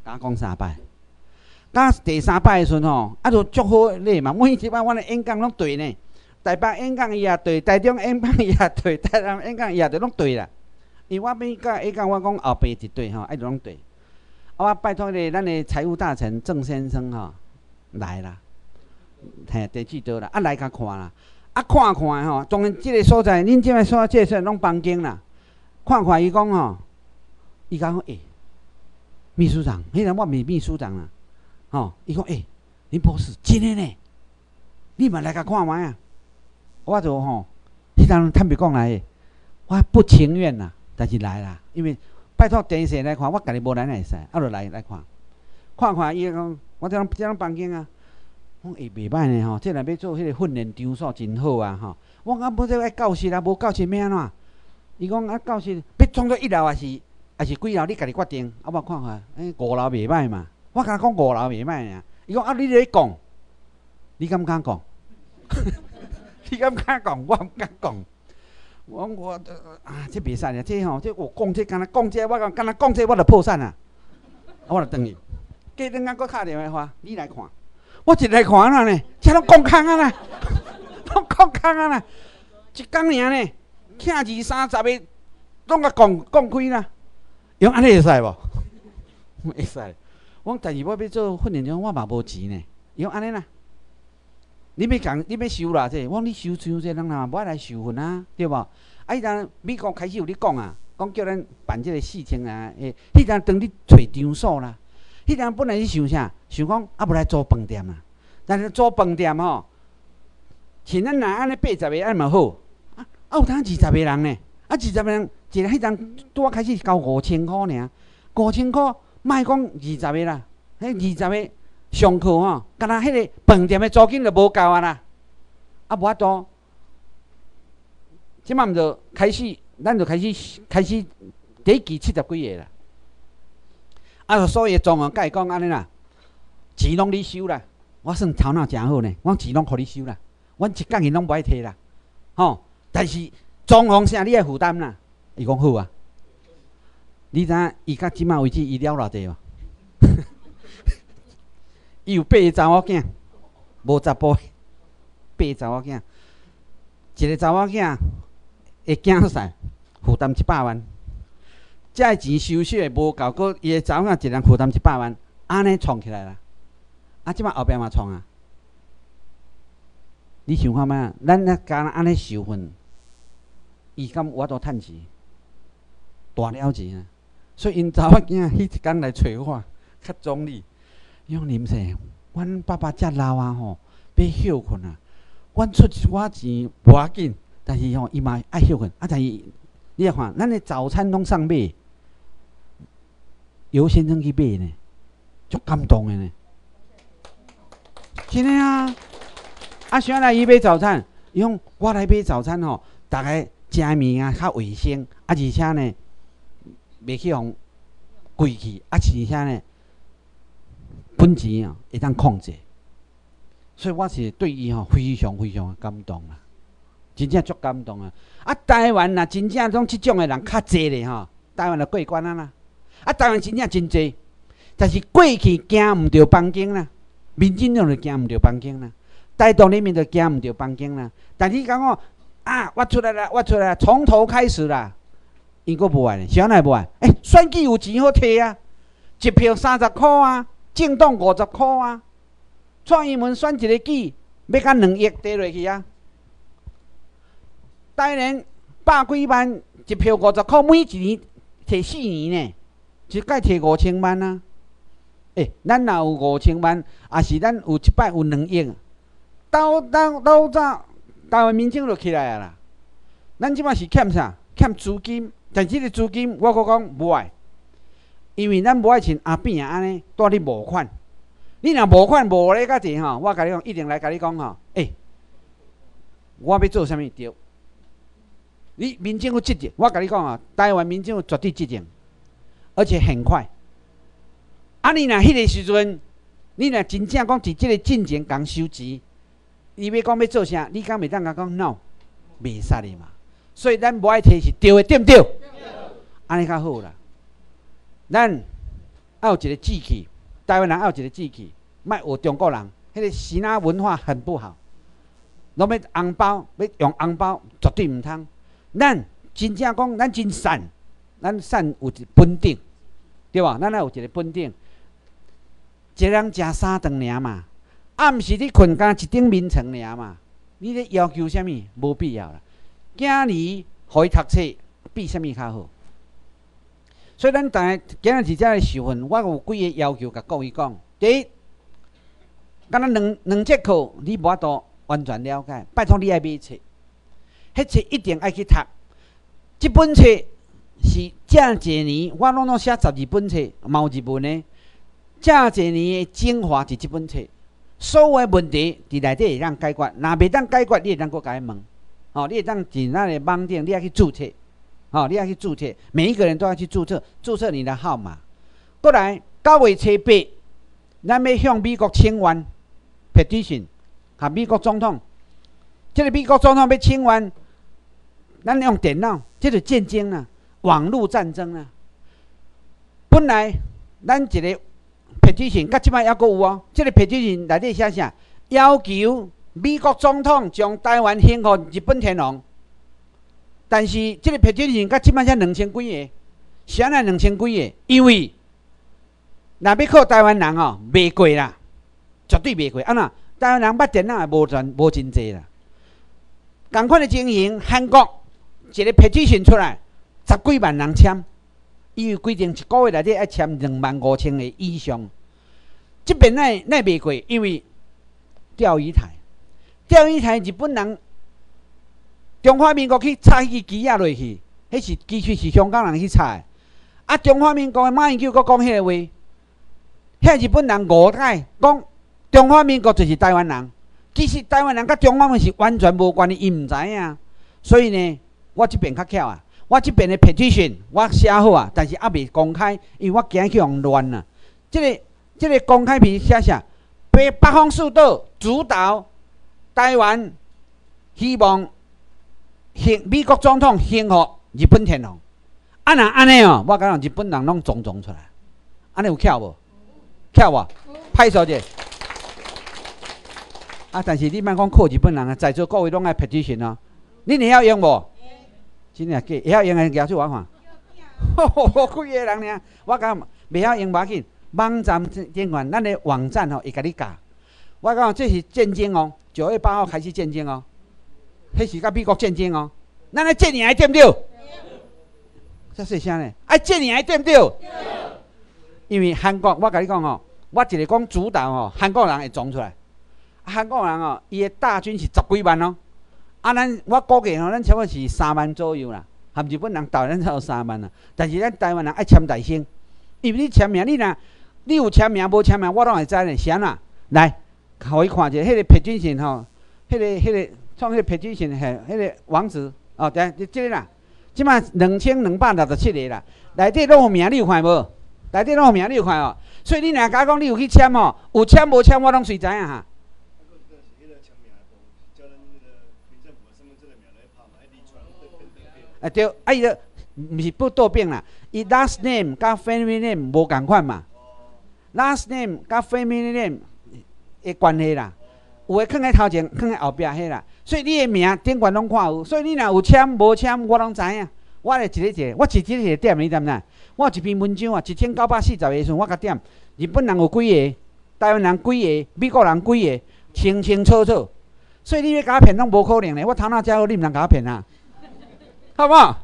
甲讲三摆。到第三摆的时阵吼，啊，就足好咧嘛。每一摆阮的演讲拢对呢。台北演讲伊也对，台中演讲伊也对，台南演讲伊也对，拢对啦。因为我每甲演讲，我讲后壁一对吼，爱就拢对。啊，我拜托咧，咱的财务大臣郑先生吼来啦，嘿，地址倒啦，啊来甲看啦，啊看看吼，当然即个所在，恁即个所在即个所在拢房间啦，看看伊讲吼，伊讲诶，秘书长，迄阵我未秘书长啦。吼，伊讲诶，林博士真诶呢，你嘛来甲看卖啊！我就吼，迄阵坦白讲来，我不情愿啦，但是来啦，因为拜托电视来看，我家己无来会使，啊，就来来看，看看伊讲，我这种这种房间啊，我讲诶袂歹呢吼，这若要做迄个训练场所真好啊吼。我讲要做爱教室啊，无教室要安怎？伊讲啊，教室要创作一楼还是还是几楼？你家己决定。啊，我看看，诶，五楼袂歹嘛。我甲讲五楼袂歹尔，伊讲啊，你咧讲，你敢毋敢讲？你敢毋敢讲？我毋敢讲。我讲我啊，这袂使啦，这吼，这我讲这，敢若讲这，我讲敢若讲这，我就破产啊！我就转去，过两下佫敲电话，你来看，我一来看啊呢，这拢讲空啊啦，拢讲空啊啦，一工尔呢，囝二三十个，拢甲讲讲开啦，用安尼会使无？会使。我但是我要做训练场，我嘛无钱呢。伊讲安尼啦，你要讲，你要收啦这，我讲你收收这，人若无爱来收份啊，对无？啊，迄阵美国开始有咧讲啊，讲叫咱办这个事情啊，诶，迄阵当你找场所啦，迄阵本来是想啥？想讲啊，无来租饭店啦。但是租饭店吼，像咱若安尼八十个安嘛好，啊，啊有当二十个人呢，啊二十个人，一个迄阵拄啊开始交五千箍尔，五千箍。莫讲二十个啦，迄二十个上课吼，敢若迄个饭店的租金就无够啊啦，啊无法度，即摆毋就开始，咱就开始开始第一期七十几个啦，啊，所以状况甲伊讲安尼啦，钱拢你收啦，我算头脑诚好呢，我钱拢互你收啦，阮一角银拢无爱摕啦，吼，但是状况啥你爱负担啦，伊讲好啊。你知影伊到即摆为止伊了偌济无？伊有八个查某囝，无查甫，八个查某囝，一个查某囝会囝婿负担一百万，这个钱收息的无够，佮伊个查某囝一人负担一百万，安尼创起来啦。啊，即摆后壁嘛创啊。你想看觅？咱若敢安尼收份，伊敢有法度趁钱？大了钱啊！所以因查某囝迄一天来找我，较总理，伊讲林生，阮爸爸遮老啊吼，要休困啊。阮出一寡钱无要紧，但是吼伊嘛爱休困。啊，但是你来看，咱的早餐拢送买，由先生去买呢，足感动的呢。真的啊！啊，谁来伊买早餐？伊讲我来买早餐吼，逐个食面啊较卫生，啊而且呢。袂去互贵去，啊，而且呢，本钱啊会当控制，所以我是对伊吼非常非常感动啦，真正足感动啊！啊，台湾呐，真正种即种的人较济咧吼，台湾就过关啊啦，啊，台湾真正真济，但是过去行毋着房间啦，民进党就行毋着房间啦，台独人民就行毋着房间啦，但是讲哦啊，我出来啦，我出来啦，从头开始啦。因阁无爱呢，啥来无爱？诶、欸，选举有钱好摕啊，一票三十箍啊，政党五十箍啊，创意门选一个举，要甲两亿摕落去啊。当然百几万一票五十箍，每一年摕四年呢，一届摕五千万啊。诶、欸，咱若有五千万，也是咱有一摆有两亿，到到到早台湾民众就起来啊啦。咱即摆是欠啥？欠资金。但即个资金，我阁讲无爱，因为咱无爱像阿扁啊安尼带你募款。你若募款无咧，甲济吼，我甲你讲，一定来甲你讲吼，诶、欸，我要做啥物对？你民政府责任，我甲你讲啊，台湾民政府绝对责任，而且很快。啊，你若迄个时阵，你若真正讲伫即个进前共收钱，伊要讲要做啥，你敢袂当甲讲 no， 袂使哩嘛。所以咱无爱摕是对的，对毋对？安尼较好啦。咱要有一个志气，台湾人要有一个志气，莫学中国人，迄个洗脑文化很不好。拢要红包，要用红包，绝对唔通。咱真正讲，咱真善，咱善有一本定，对吧？咱要有一个本定。一个人食三顿尔嘛，啊，毋是你困甲一顶眠床尔嘛。你咧要求啥物？无必要啦。囝儿互伊读册，比啥物较好？所以咱大家今日伫遮个时份，我有几个要求甲各位讲。第一，敢若两两节课你无法度完全了解，拜托你爱买册，迄册一定爱去读。即本册是正济年，我拢拢写十二本册，嘛有日文的。正济年的精华是即本册，所有的问题伫内底会当解决。若袂当解决，你会当搁甲伊问。哦，你会当伫咱的网顶，你要去注册。哦，你要去注册，每一个人都要去注册，注册你的号码。过来，九月初八，咱要向美国请愿 petition， 和美国总统。这个美国总统要请愿，咱用电脑，这就战争啊，网络战争啊。本来咱一个 petition， 到即摆还阁有哦。这个 petition 内底写啥？要求美国总统将台湾献互日本天皇。但是，即个 petition 到即摆才两千几个，啥来两千几个？因为若要靠台湾人哦，袂过啦，绝对袂过。啊那台湾人捌电脑也无全无真济啦。同款的情形，韩国一个 petition 出来，十几万人签，伊有规定一个月内底要签两万五千个以上。即边奈奈袂过，因为钓鱼台，钓鱼台日本人。中华民国去插迄支旗仔落去，迄是其实是香港人去插的。啊，中华民国的马英九阁讲迄个话，遐日本人误解，讲中华民国就是台湾人。其实台湾人甲中华民国是完全无关系，伊毋知影。所以呢，我即边较巧啊，我即边的 petition 我写好啊，但是还未公开，因为我惊去用乱啊。即、這个即、這个公开篇写啥？北北方四岛主导台湾，希望。兴美国总统兴互日本天皇，啊若安尼哦，我感觉日本人拢总总出来，安尼有巧无？巧无？拍手者。啊，但是你莫讲靠日本人啊，在座各位拢爱 petition 哦，恁会晓用无？真诶假？会晓用诶举手我看。吼，几个人尔，我感觉袂晓用无要紧，网站订阅咱诶网站吼会甲你教。我讲这是战争哦，九月八号开始战争哦。迄是甲美国战争哦，咱爱战赢对毋对？这说啥呢？爱战赢对毋对？因为韩国，我甲你讲哦，我一个讲主导哦，韩国人会装出来。韩国人哦，伊的大军是十几万哦，啊，咱我估计哦，咱差不多是三万左右啦，含日本人斗咱才有三万啦。但是咱台湾人爱签大声，因为你签名，你若你有签名无签名，我拢会知呢。是安那？来，互伊看者，迄个批准信吼，迄个迄个。创迄个 petition 系迄个网址哦，对，即、这个啦，即摆两千两百六十七个啦，内底拢有名，你有看无？内底拢有名，你有看哦。所以你若甲讲你有去签哦，有签无签我拢随知影哈。啊对，啊伊个毋是不倒变啦，伊 last name 甲 family name 无共款嘛 ，last name 甲 family name 的关系啦。有诶，囥喺头前，囥喺后壁迄啦。所以你诶名顶悬拢看有，所以你若有签无签，我拢知影。我会一个一个，我一日一个点，你知唔知？我有一篇文章啊，一千九百四十个时，我甲点。日本人有几个，台湾人几个，美国人几个，清清楚楚。所以你要甲我骗，拢无可能咧。我头脑遮好，你毋通甲我骗啊，好无？好。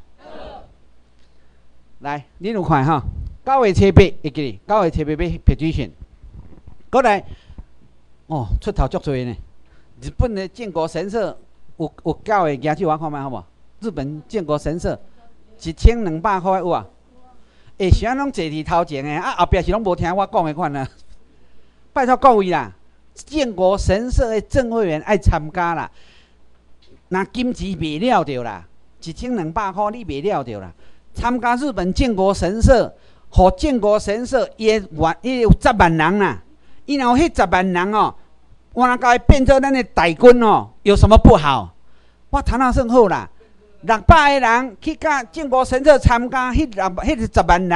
来，恁有看吼？九月初八会记哩，九月初八要 petition。过来。哦，出头足多呢！日本的建国神社有有九个举手，我看觅好无？日本建国神社一千两百块有啊？诶，是安拢坐伫头前的，啊后壁是拢无听我讲的款啊！拜托各位啦，建国神社的正会员爱参加啦，那金钱卖了着啦，一千两百块你卖了着啦。参加日本建国神社，互建国神社也万也有十万人啦。伊若有迄十万人哦，我若甲伊变做咱的大军哦，有什么不好？我头脑算好啦，六百个人去甲建国神社参加，迄六迄十万人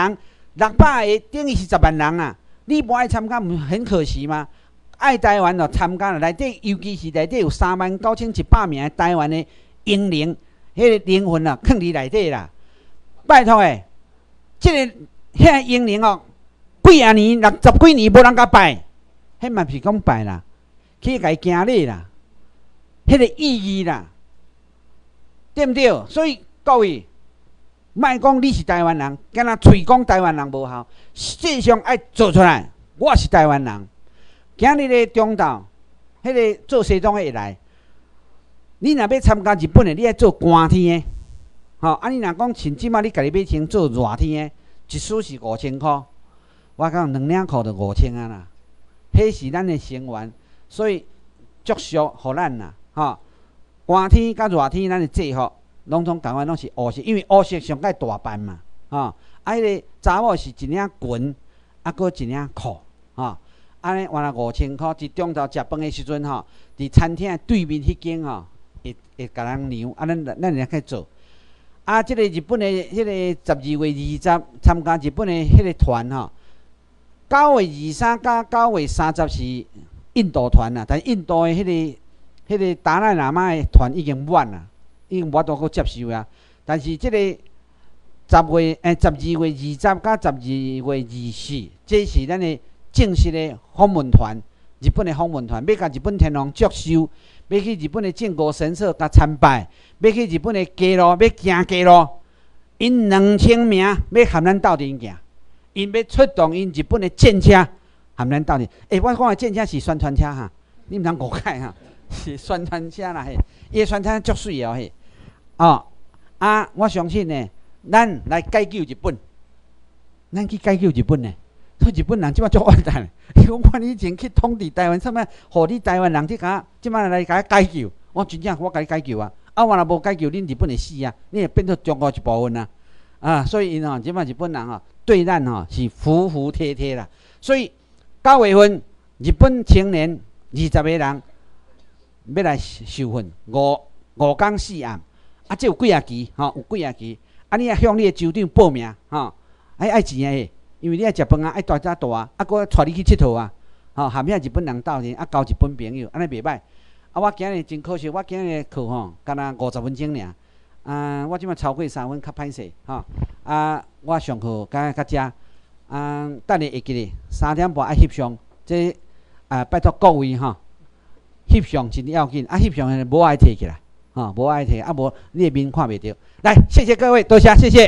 六百个等于是十万人啊！你无爱参加，唔很可惜吗？爱台湾就参加了，内底尤其是内底有三万九千一百名台湾的英灵，迄、那个灵魂啊，藏伫内底啦。拜托诶，即、这个遐个英灵哦，几啊年、六十几年无人甲拜，迄嘛是讲拜啦，去甲伊行礼啦，迄、那个意义啦，对毋对？所以各位。莫讲你是台湾人，敢若嘴讲台湾人无效，实际上爱做出来。我是台湾人，今日咧中昼，迄个做西装的会来。你若要参加日本的，你爱做寒天的，吼、哦。啊，你若讲像即马你家己要穿做热天的，一束是五千箍，我讲两领裤就五千啊啦。迄是咱的成员，所以祝福互咱啦，吼、哦。寒天甲热天，咱的制服。拢总台湾拢是黑色，因为黑色上介大斑嘛，吼、哦。啊，迄、那个查某是一领裙，啊，搁一领裤，吼、哦。安尼换了五千箍，伫中昼食饭的时阵吼，伫餐厅对面迄间吼，会会甲人量，啊，咱咱来去做。啊，即、这个日本的迄个十二月二十参加日本的迄个团吼，九月二三甲九月三十是印度团啦，但印度的迄、那个迄、那个达赖喇嘛的团已经满啦。已经无多个接受啊，但是即个十月诶十二月二十甲十二月二四，这是咱的正式的访问团，日本的访问团要甲日本天皇接受，要去日本的靖国神社甲参拜，要去日本的街路，要行街路，因两千名要含咱斗阵行，因要出动因日本的战车含咱斗阵。诶、欸，我讲的战车是宣传车哈，你毋通误解哈，是宣传车啦嘿，伊的宣传足水哦嘿。哦，啊！我相信呢，咱来解救日本，咱去解救日本呢。日本人即摆足伟大，伊讲我以前去统治台湾，啥物，互你台湾人即甲，即摆来甲解救，我真正我甲你解救啊！啊，我若无解救，恁日本会死啊！你会变做中国一部分啊！啊，所以因吼，即摆日本人吼对咱吼是服服帖帖啦。所以九月份，日本青年二十个人要来受训，五五天四暗。啊，这有几啊期，吼、哦，有几啊期。啊，你也向你的州长报名，吼、哦，爱爱钱诶，因为你爱食饭啊，爱大早大啊，啊，搁带你去佚佗啊，吼、哦，含遐日本人斗阵，啊，交日本朋友，安尼袂歹。啊，我今日真可惜，我今日课吼，敢若五十分钟尔，啊，我即马超过三分，较歹势，吼、哦，啊，我上课甲甲遮，啊，等下会记咧，三点半爱翕相，这啊，拜托各位吼，翕相真要紧，啊，翕相诶无爱摕起来。啊，无爱摕，啊无你的面看袂到。来，谢谢各位，多谢，谢谢。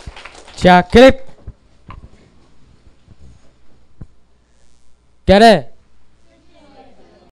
谢 clip。今日